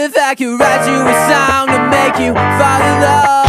if I could write you a song to make you fall in love?